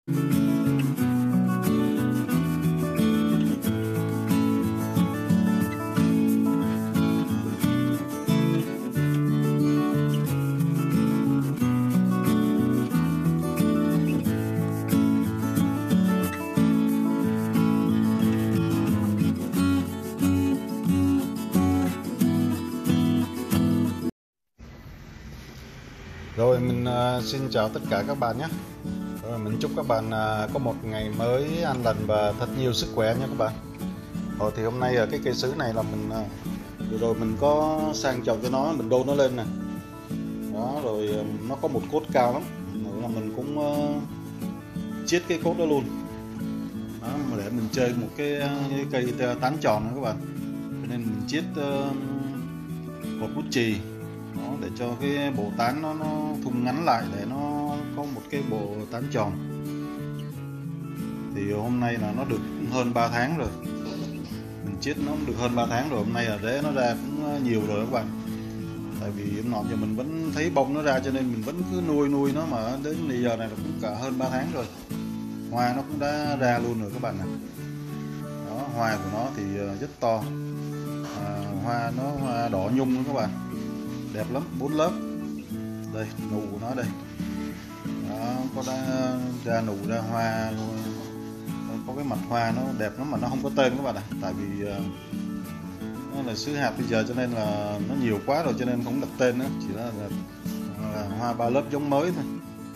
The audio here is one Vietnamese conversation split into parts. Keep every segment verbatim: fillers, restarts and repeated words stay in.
Rồi mình uh, xin chào tất cả các bạn nhé. Rồi mình chúc các bạn uh, có một ngày mới an lành và thật nhiều sức khỏe nha các bạn. Rồi thì hôm nay ở cái cây sứ này là mình uh, vừa rồi mình có sang trồng cho nó, mình đôn nó lên nè. Đó, rồi uh, nó có một cốt cao lắm. Rồi là mình cũng uh, chiết cái cốt đó luôn. Đó, mà để mình chơi một cái, cái cây tán tròn nữa các bạn. Cho nên mình chiết uh, cột bút chì. Đó, để cho cái bộ tán nó, nó thun ngắn lại để nó có một cái bộ tán tròn. Thì hôm nay là nó được hơn ba tháng rồi, mình chiết nó được hơn ba tháng rồi. Hôm nay là rễ nó ra cũng nhiều rồi các bạn. Tại vì hôm nọ giờ mình vẫn thấy bông nó ra cho nên mình vẫn cứ nuôi nuôi nó, mà đến bây giờ này là cũng cả hơn ba tháng rồi. Hoa nó cũng đã ra luôn rồi các bạn ạ. Đó, hoa của nó thì rất to, à, hoa nó hoa đỏ nhung nữa các bạn, đẹp lắm, bốn lớp. Đây nụ của nó đây. Đó, có đã ra nụ ra hoa, có cái mặt hoa nó đẹp lắm mà nó không có tên các bạn ạ. Tại vì uh, nó là sứ hạt bây giờ cho nên là nó nhiều quá rồi cho nên không đặt tên nữa, chỉ là, là, là hoa ba lớp giống mới thôi.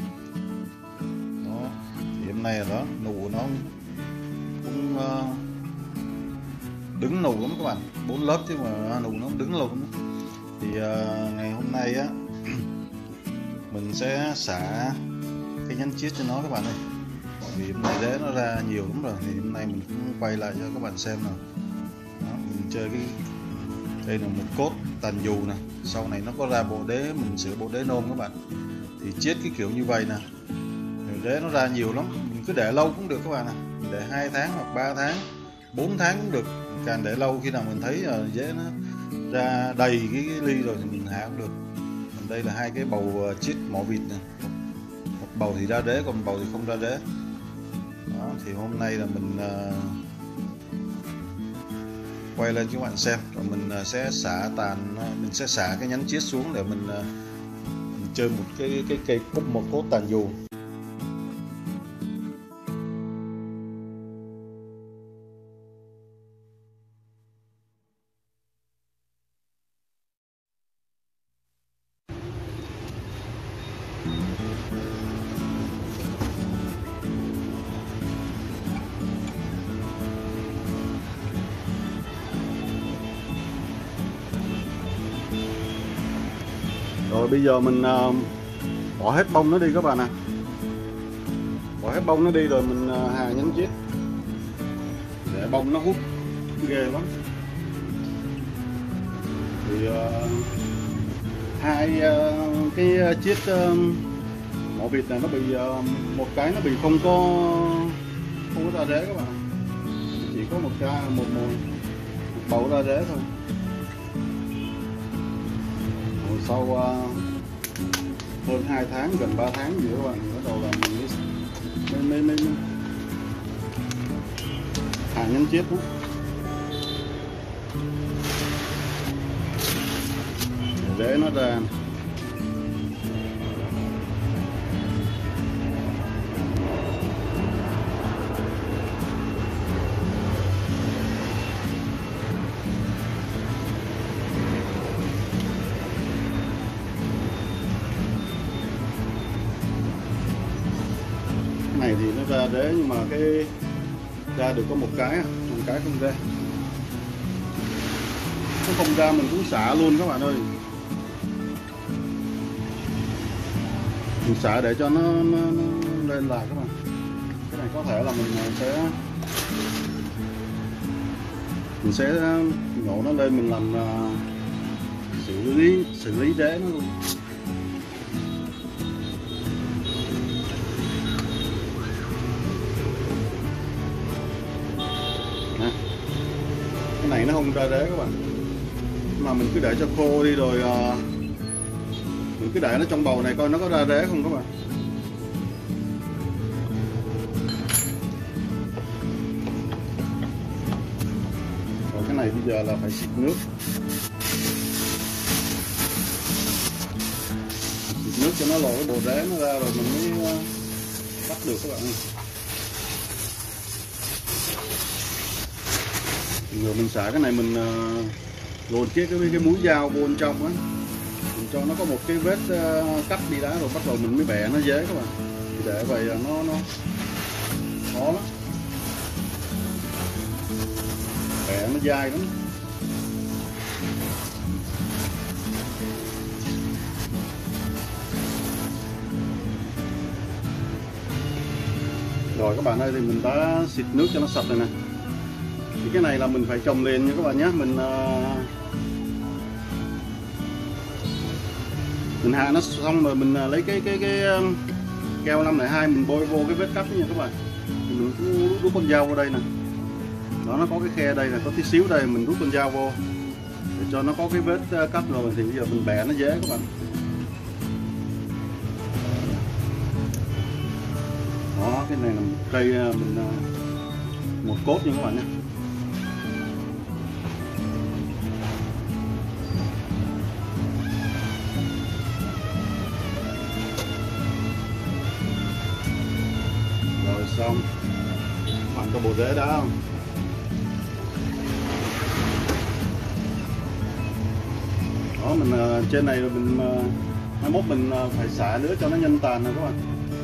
Đó, thì hôm nay là đó nụ của nó cũng uh, đứng nụ lắm các bạn, bốn lớp chứ mà nụ nó đứng luôn. Thì uh, ngày hôm nay á mình sẽ xả cái nhánh chiết cho nó các bạn ơi. Vì hôm nay rễ nó ra nhiều lắm rồi thì hôm nay mình cũng quay lại cho các bạn xem nào. Đó, mình chơi cái đây là một cốt tàn dù nè, sau này nó có ra bộ đế, mình sửa bộ đế nôm các bạn. Thì chiết cái kiểu như vậy nè, rễ nó ra nhiều lắm, mình cứ để lâu cũng được các bạn ạ. Mình để hai tháng hoặc ba tháng, bốn tháng cũng được, càng để lâu khi nào mình thấy là rễ nó ra đầy cái, cái ly rồi thì mình hạ cũng được. Còn đây là hai cái bầu chiết mỏ vịt nè, một bầu thì ra rễ còn bầu thì không ra rễ. Đó, thì hôm nay là mình uh, quay lên cho các bạn xem, rồi mình uh, sẽ xả tàn, uh, mình sẽ xả cái nhánh chiết xuống để mình, uh, mình chơi một cái cái cây cúc một cốt tàn dù. Rồi bây giờ mình uh, bỏ hết bông nó đi các bạn ạ. À. Bỏ hết bông nó đi rồi mình uh, hà nhánh chiết để bông nó hút ghê lắm. Thì uh, hai uh, cái chiết uh, mỏ vịt này nó bị uh, một cái nó bị không có không có ra rễ các bạn. Chỉ có một cái một, một, một bầu ra rễ thôi. Rồi sau uh, hơn hai tháng, gần ba tháng gì các bạn, bắt đầu là mình mới mới mới, mới hạ nhánh chiết đó. Để nó ra. Này thì nó ra rễ nhưng mà cái ra được có một cái, một cái không ra, nó không ra mình cũng xả luôn các bạn ơi. Mình xả để cho nó, nó, nó lên lại các bạn. Cái này có thể là mình sẽ mình sẽ nhổ nó lên, mình làm uh, xử lý xử lý rễ nó luôn. Cái này nó không ra rễ các bạn, mà mình cứ để cho khô đi rồi uh, mình cứ để nó trong bầu này coi nó có ra rễ không các bạn. giờ là phải xịt nước, xịt nước cho nó lòi cái bộ rễ nó ra rồi mình mới bắt được các bạn. Rồi mình xả cái này mình luồn cái cái cái mũi dao vô bên trong á, mình cho nó có một cái vết cắt đi đá rồi bắt đầu mình mới bẻ nó dễ các bạn. Để vậy là nó nó khó lắm, bẻ nó dai lắm. Rồi các bạn ơi, thì mình đã xịt nước cho nó sạch rồi nè. Thì cái này là mình phải trồng liền nha các bạn nhé. Mình uh, mình hạ nó xong rồi mình lấy cái cái cái keo năm lẻ hai mình bôi vô cái vết cắt nha các bạn. Thì mình cứ rút con dao vào đây nè. Đó, nó có cái khe đây là có tí xíu đây, mình rút con dao vô để cho nó có cái vết cắt rồi thì bây giờ mình bẻ nó dễ các bạn. Đó, cái này là một cây mình một cốt nha các bạn nhé. Rồi xong, bạn có bộ rễ đã không? Đó, mình trên này rồi mình mai mốt mình phải xả nữa cho nó nhanh tàn nè các bạn.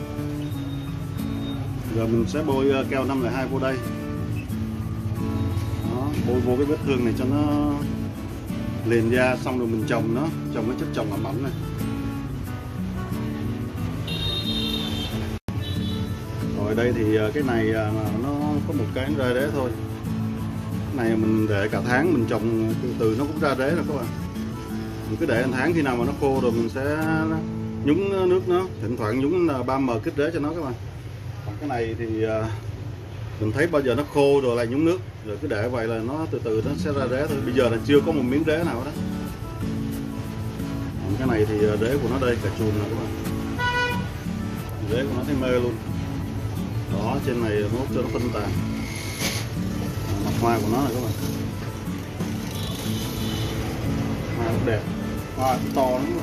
Giờ mình sẽ bôi keo năm lẻ hai vô đây. Đó, bôi vô cái vết thương này cho nó liền da, xong rồi mình trồng nó, trồng cái chất trồng ẩm ẩm này. Rồi đây thì cái này nó có một cái ra đế thôi. Cái này mình để cả tháng mình trồng từ từ nó cũng ra đế rồi các bạn. Mình cứ để một tháng, khi nào mà nó khô rồi mình sẽ nhúng nước nó, thỉnh thoảng nhúng ba em kích rễ cho nó các bạn. Còn cái này thì mình thấy bao giờ nó khô rồi lại nhúng nước, rồi cứ để vậy là nó từ từ nó sẽ ra rễ thôi. Bây giờ là chưa có một miếng rễ nào đó. Còn cái này thì rễ của nó đây cả chùm nè các bạn. Rễ của nó thấy mê luôn. Đó, trên này mốt cho nó phân tàn. Mặt hoa của nó này các bạn. Hoa rất đẹp, hoa cũng to lắm.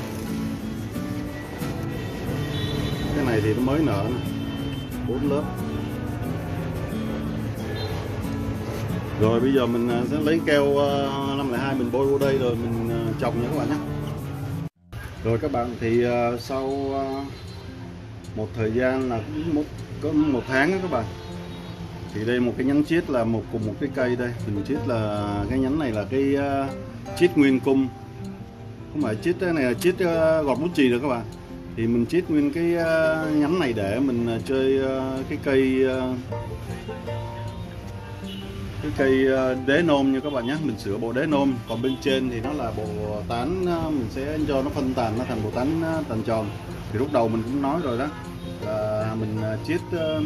Cái này thì nó mới nở nè, bốn lớp. Rồi bây giờ mình sẽ lấy keo năm lẻ hai mình bôi vô đây rồi mình trồng nha các bạn nhé. Rồi các bạn thì sau một thời gian là một có một tháng đó các bạn, thì đây một cái nhánh chiết là một cùng một cái cây đây. Mình chiết là cái nhánh này là cái chiết nguyên cung, không phải chiết cái này là chiết gọt bút chì được các bạn. Thì mình chiết nguyên cái nhánh này để mình chơi cái cây cái cây đế nôm nha các bạn nhé. Mình sửa bộ đế nôm, còn bên trên thì nó là bộ tán, mình sẽ cho nó phân tàn nó thành bộ tán tàn tròn. Thì lúc đầu mình cũng nói rồi đó, là mình chiết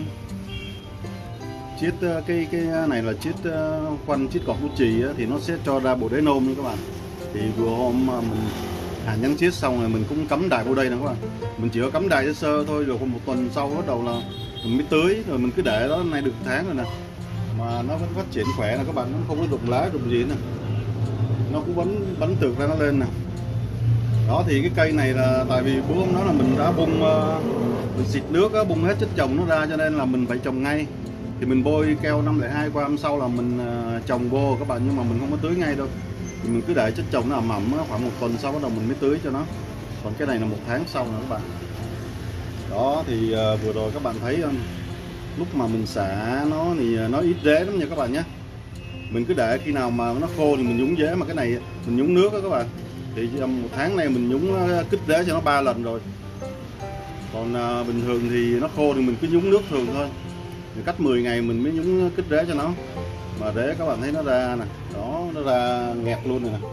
chiết cái cái này là chiết khoanh chiết gọt bút chì thì nó sẽ cho ra bộ đế nôm nha các bạn. Thì vừa hôm mình hạ nhánh chiết xong rồi mình cũng cắm đài vô đây nè các bạn. Mình chỉ có cắm đài sơ sơ thôi, rồi một tuần sau bắt đầu là mình mới tưới, rồi mình cứ để đó nay được tháng rồi nè, mà nó vẫn phát triển khỏe nè các bạn, nó không có rụng lá rụng gì nè, nó cũng vẫn bắn tược ra nó lên nè. Đó thì cái cây này là tại vì bữa hôm đó là mình đã bung mình xịt nước á, bung hết chất trồng nó ra cho nên là mình phải trồng ngay. Thì mình bôi keo năm lẻ hai qua hôm sau là mình trồng vô các bạn, nhưng mà mình không có tưới ngay đâu. Thì mình cứ để chất trồng nó ẩm ẩm khoảng một tuần sau bắt đầu mình mới tưới cho nó. Còn cái này là một tháng sau nè các bạn. Đó thì vừa rồi các bạn thấy không, lúc mà mình xả nó thì nó ít rễ lắm nha các bạn nhé. Mình cứ để khi nào mà nó khô thì mình nhúng rễ, mà cái này mình nhúng nước đó các bạn. Thì trong một tháng này mình nhúng kích rễ cho nó ba lần rồi. Còn à, bình thường thì nó khô thì mình cứ nhúng nước thường thôi. Thì cách mười ngày mình mới nhúng kích rễ cho nó. Mà rễ các bạn thấy nó ra nè, đó nó ra nghẹt luôn nè.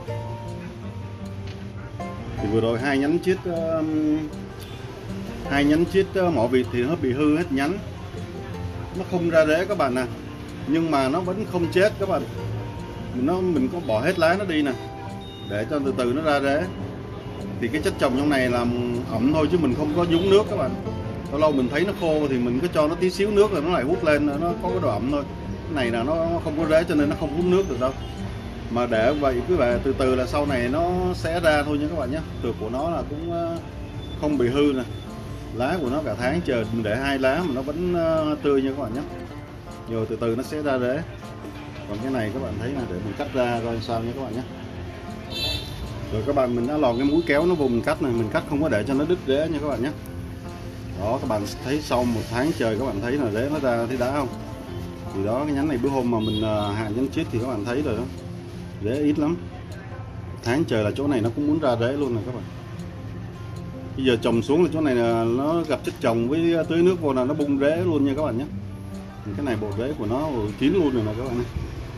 Thì vừa rồi hai nhánh chiết uh, hai nhánh chiết uh, mỏ vịt thì nó bị hư hết nhánh, nó không ra rễ các bạn nè, nhưng mà nó vẫn không chết các bạn. Mình nó mình có bỏ hết lá nó đi nè, để cho từ từ nó ra rễ. Thì cái chất trồng trong này là ẩm thôi chứ mình không có nhúng nước các bạn. Lâu lâu mình thấy nó khô thì mình cứ cho nó tí xíu nước rồi nó lại hút lên, nó có cái độ ẩm thôi. Cái này là nó không có rễ cho nên nó không hút nước được đâu. Mà để vậy cứ là từ từ là sau này nó sẽ ra thôi nha các bạn nhé. Tược của nó là cũng không bị hư nè, lá của nó cả tháng trời mình để hai lá mà nó vẫn tươi nha các bạn nhé. Rồi từ từ nó sẽ ra rễ. Còn cái này các bạn thấy là để mình cắt ra coi sao nha các bạn nhé. Rồi các bạn, mình đã lòn cái mũi kéo nó vô mình cắt này, mình cắt không có để cho nó đứt rễ nha các bạn nhé. Đó, các bạn thấy sau một tháng trời các bạn thấy là rễ nó ra thấy đá không? Thì đó, cái nhánh này bữa hôm mà mình hạ nhánh chít thì các bạn thấy rồi đó, rễ ít lắm. Tháng trời là chỗ này nó cũng muốn ra rễ luôn này các bạn. Bây giờ trồng xuống là chỗ này là nó gặp chất trồng với tưới nước vô là nó bung rễ luôn nha các bạn nhé. Cái này bộ rễ của nó kín luôn rồi nè các bạn nhé.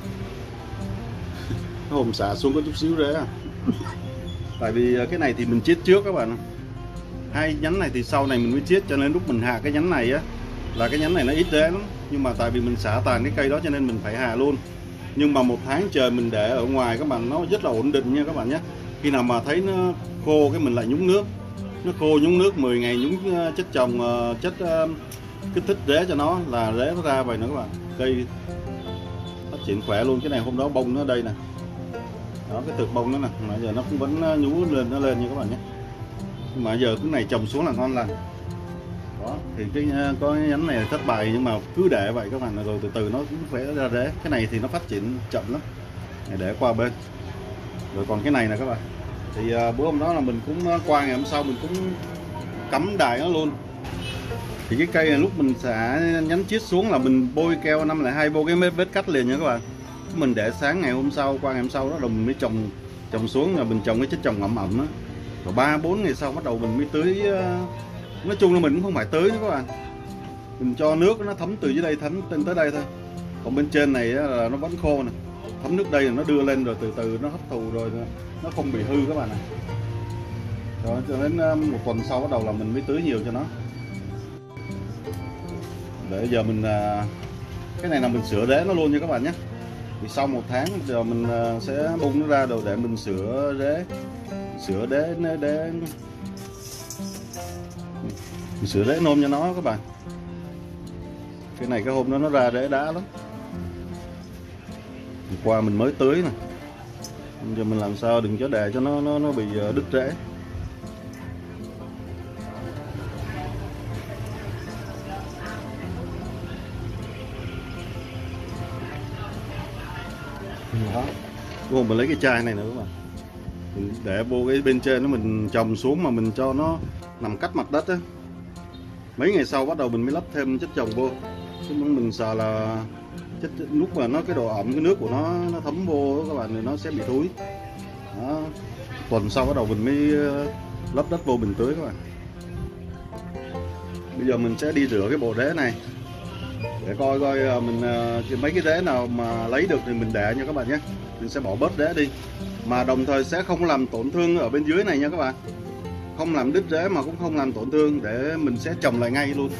Cái hôm xả xuống có chút xíu rễ à. Tại vì cái này thì mình chiết trước các bạn. Hai nhánh này thì sau này mình mới chiết, cho nên lúc mình hạ cái nhánh này á là cái nhánh này nó ít rễ lắm. Nhưng mà tại vì mình xả tàn cái cây đó cho nên mình phải hạ luôn. Nhưng mà một tháng trời mình để ở ngoài các bạn, nó rất là ổn định nha các bạn nhé. Khi nào mà thấy nó khô cái mình lại nhúng nước. Nó khô nhúng nước mười ngày nhúng chất trồng, chất kích thích rễ cho nó là rễ nó ra vậy nữa các bạn. Cây phát triển khỏe luôn. Cái này hôm đó bông nó ở đây nè. Đó, cái thực bông nó nè, mà giờ nó cũng vẫn nhú lên nó lên nha các bạn nhé. Nhưng mà giờ cái này trồng xuống là ngon lành. Đó, thì cái có cái nhánh này thất bại nhưng mà cứ để vậy các bạn, rồi từ từ nó cũng phải ra rễ. Cái này thì nó phát triển chậm lắm. Này để qua bên. Rồi còn cái này nè các bạn. Thì uh, bữa hôm đó là mình cũng qua ngày hôm sau mình cũng cắm đài nó luôn. Thì cái cây này lúc mình xả nhánh chít xuống là mình bôi keo năm lẻ hai vô cái vết cắt liền nha các bạn. Mình để sáng ngày hôm sau, qua ngày hôm sau đó rồi mình mới trồng trồng xuống, là mình trồng cái chất trồng ẩm ẩm á. Rồi ba bốn ngày sau bắt đầu mình mới tưới. Uh, nói chung là mình cũng không phải tưới nữa các bạn. Mình cho nước nó thấm từ dưới đây thấm lên tới đây thôi. Còn bên trên này là nó vẫn khô nè. Thấm nước đây là nó đưa lên rồi từ từ nó hấp thụ rồi nó không bị hư các bạn này. Rồi cho đến một tuần sau bắt đầu là mình mới tưới nhiều cho nó. Để giờ mình cái này là mình sửa rễ nó luôn nha các bạn nhé. Thì sau một tháng giờ mình sẽ bung nó ra rồi để mình sửa rễ, sửa rễ để mình sửa rễ nôm cho nó các bạn. Cái này cái hôm đó nó ra rễ đá lắm. Hôm qua mình mới tưới nè. Giờ mình làm sao đừng cho để cho nó nó nó bị đứt rễ. Đó. Hôm mình lấy cái chai này nữa các bạn. Mình để vô cái bên trên nó mình trồng xuống mà mình cho nó nằm cách mặt đất á. Mấy ngày sau bắt đầu mình mới lắp thêm chất trồng vô. Chứ mình sợ là chất, lúc mà nó cái độ ẩm cái nước của nó nó thấm vô các bạn thì nó sẽ bị thúi. Đó. Tuần sau bắt đầu mình mới lấp đất vô mình tưới các bạn. Bây giờ mình sẽ đi rửa cái bộ rễ này để coi coi mình mấy cái rễ nào mà lấy được thì mình để nha các bạn nhé. Mình sẽ bỏ bớt rễ đi, mà đồng thời sẽ không làm tổn thương ở bên dưới này nha các bạn. Không làm đứt rễ mà cũng không làm tổn thương, để mình sẽ trồng lại ngay luôn.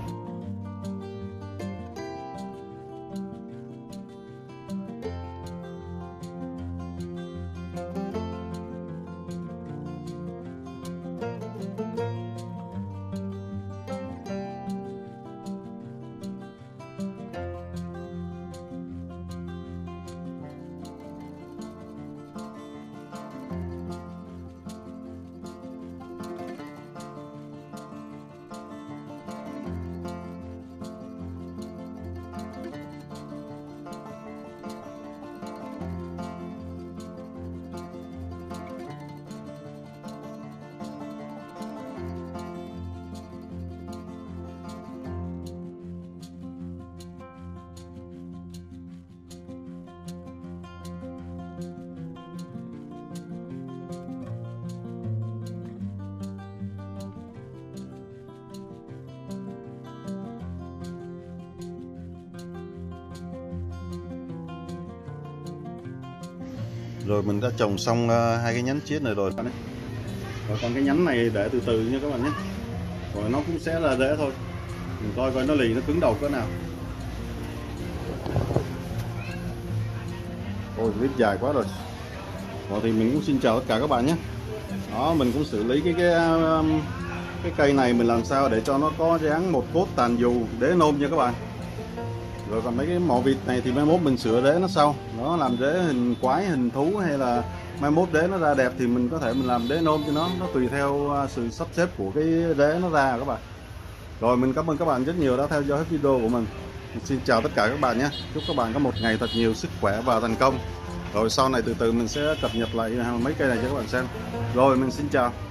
Rồi mình đã trồng xong uh, hai cái nhánh chiết này rồi. Rồi còn cái nhánh này để từ từ nha các bạn nhé. Rồi nó cũng sẽ là rễ thôi. Mình coi coi nó lì nó cứng đầu cỡ nào. Ôi clip dài quá rồi. Rồi thì mình cũng xin chào tất cả các bạn nhé. Đó, mình cũng xử lý cái cái um, cái cây này mình làm sao để cho nó có dáng một cốt tàn dù để nôm nha các bạn. Rồi còn mấy cái mỏ vịt này thì mai mốt mình sửa đế nó sau, nó làm đế hình quái, hình thú, hay là mai mốt đế nó ra đẹp thì mình có thể mình làm đế nôm cho nó, nó tùy theo sự sắp xếp của cái đế nó ra các bạn. Rồi mình cảm ơn các bạn rất nhiều đã theo dõi hết video của mình. Mình xin chào tất cả các bạn nhé. Chúc các bạn có một ngày thật nhiều sức khỏe và thành công. Rồi sau này từ từ mình sẽ cập nhật lại mấy cây này cho các bạn xem. Rồi mình xin chào.